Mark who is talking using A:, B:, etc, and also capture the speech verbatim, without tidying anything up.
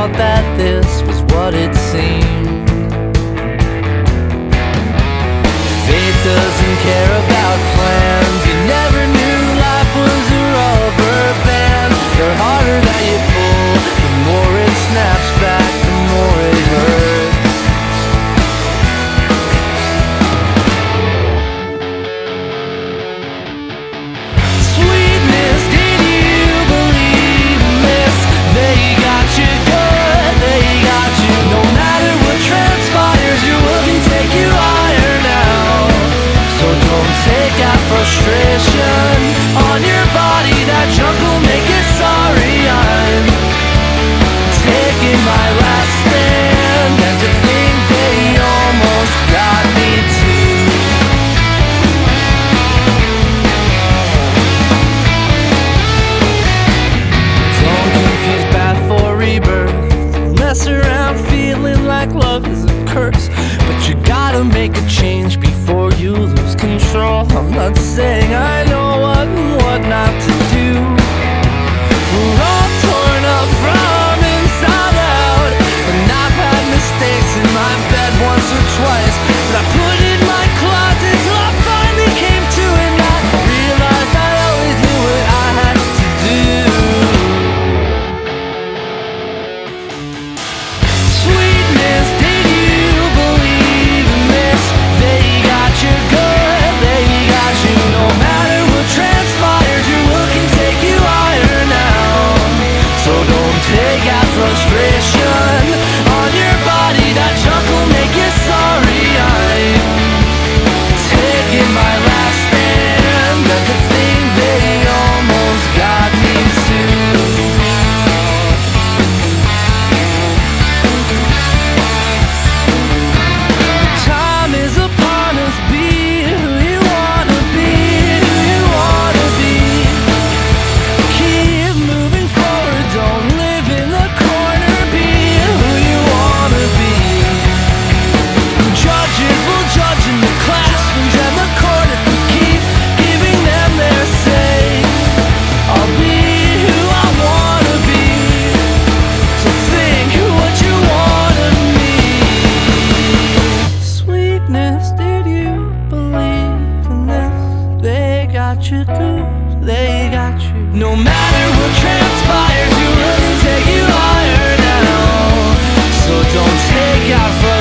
A: thought that this was what it seemed. Fate doesn't care about plans. You never knew life was a rubber band. The harder that you pull, the more it snaps back, the more it hurts. Sweetness, did you believe in this? They got you good, they got you. No matter what transpires, your will can take you higher now. So don't take out frustration on your body. That junk will make you sorry. I'm taking my last stand, and to think they almost got me too. Don't confuse path for rebirth. Don't mess around feeling like love is a curse. But you gotta make a change before you lose control. I'm not saying I know what and what not to do. We're all torn up from inside out, and I've had mistakes in my bed once or twice, but I put in my closet till I finally came to, and I realized I always knew what I had to do. Sweetness, did you believe in this? They got you good, they got you. No matter what transpires, your will can take you higher now. So don't take out frustration on your body. That junk will make you sorry. I'm taking my last stand, and the thing they almost got me to. Time is upon us, be who you wanna be, who you wanna be. Keep moving forward, don't live in the corner, be who you wanna be. Judges will judge in the classrooms and the court if we keep giving them their say. I'll be who I wanna be, so think what you want of me. Sweetness, did you believe in this? They got you good, they got you. No matter what transpires, you will take you higher now. So don't take out